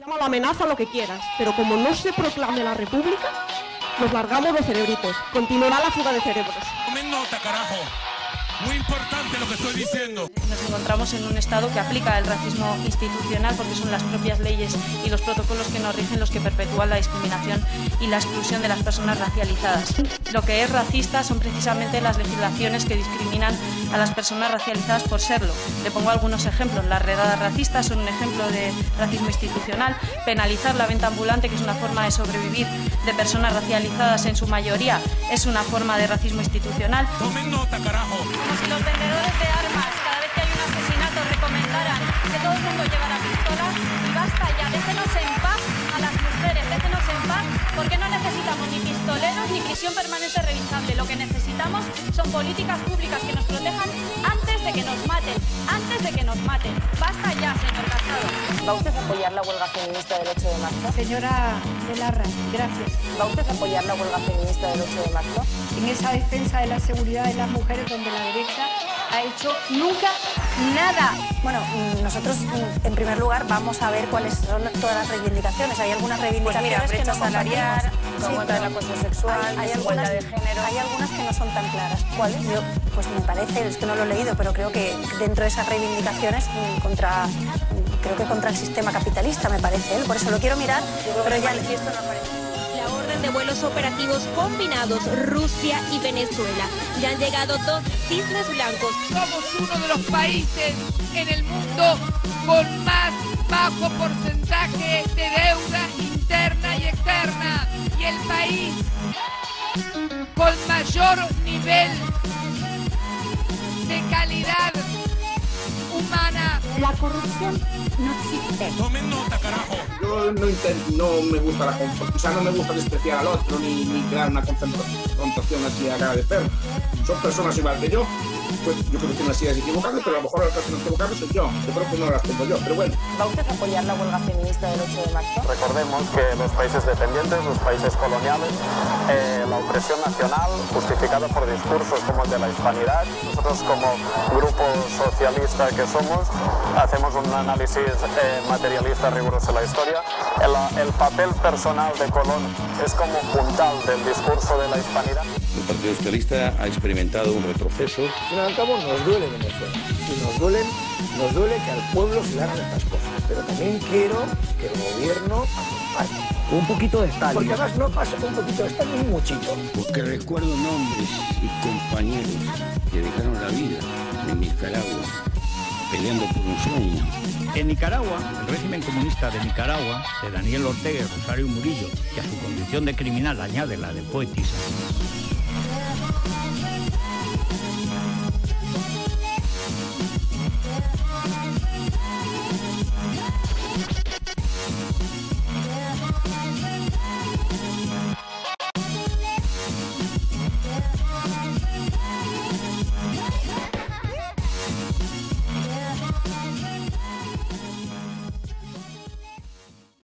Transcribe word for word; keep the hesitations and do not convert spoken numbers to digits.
Llama la amenaza lo que quieras, pero como no se proclame la república, nos largamos los cerebritos. Continuará la fuga de cerebros. Tomen nota, carajo. Muy importante lo que estoy diciendo. Nos encontramos en un Estado que aplica el racismo institucional porque son las propias leyes y los protocolos que nos rigen los que perpetúan la discriminación y la exclusión de las personas racializadas. Lo que es racista son precisamente las legislaciones que discriminan a las personas racializadas por serlo. Le pongo algunos ejemplos. Las redadas racistas son un ejemplo de racismo institucional. Penalizar la venta ambulante, que es una forma de sobrevivir de personas racializadas en su mayoría, es una forma de racismo institucional. Tomen nota, carajo. Como si los vendedores de armas, cada vez que hay un asesinato, recomendaran que todo el mundo llevara pistolas. Y basta ya, déjenos en paz a las mujeres, déjenos en paz, porque no necesitamos ni pistoleros ni prisión permanente revisable. Lo que necesitamos son políticas públicas que nos protejan antes de que nos maten, antes de que nos maten. Basta ya, señor Casado. ¿Va usted a apoyar la huelga feminista del ocho de marzo? Señora de Larra, gracias. ¿Va usted a apoyar la huelga feminista del ocho de marzo? En esa defensa de la seguridad de las mujeres donde la derecha ha hecho nunca nada. Bueno, nosotros en primer lugar vamos a ver cuáles son todas las reivindicaciones. Hay algunas reivindicaciones pues mira, brecha que no salarial, como el acoso sexual, hay, hay igualdad algunas, de género. Hay algunas que no son tan claras. ¿Cuáles? Yo, pues me parece, es que no lo he leído, pero creo que dentro de esas reivindicaciones contra, creo que contra el sistema capitalista, me parece, ¿eh? Por eso lo quiero mirar, pero ya esto no aparece. La orden de vuelos operativos combinados Rusia y Venezuela. Ya han llegado dos cisnes blancos. Somos uno de los países en el mundo con más bajo porcentaje de deuda interna y externa. Y el país con mayor nivel de calidad humana. La corrupción no existe. Tomen nota, carajo. Yo no, intento, no me gusta la confrontación, o sea, no me gusta despreciar al otro ni, ni crear una confrontación así a cara de perro. Son personas igual que yo, pues yo creo que tienen las ideas equivocadas, pero a lo mejor las personas equivocadas soy yo. Yo creo que no las tengo yo, pero bueno. ¿Va usted a apoyar la huelga feminista del ocho de marzo? Recordemos que los países dependientes, los países coloniales, eh, la opresión nacional, justificada por discursos como el de la hispanidad, nosotros como grupo socialista que somos, hacemos un análisis eh, materialista riguroso de la historia. El, el papel personal de Colón es como puntal del discurso de la hispanidad. El Partido Socialista ha experimentado un retroceso. Al fin y al cabo nos duele Venezuela y nos, duelen, nos duele que al pueblo se le hagan estas cosas, pero también quiero que el gobierno acompañe. Un poquito de Stalin. Porque además no pasa un poquito de Stalin, un muchito. Porque recuerdo nombres y compañeros que dejaron la vida en Nicaragua peleando por un sueño. En Nicaragua, el régimen comunista de Nicaragua, de Daniel Ortega y Rosario Murillo, que a su condición de criminal añade la de poetisa,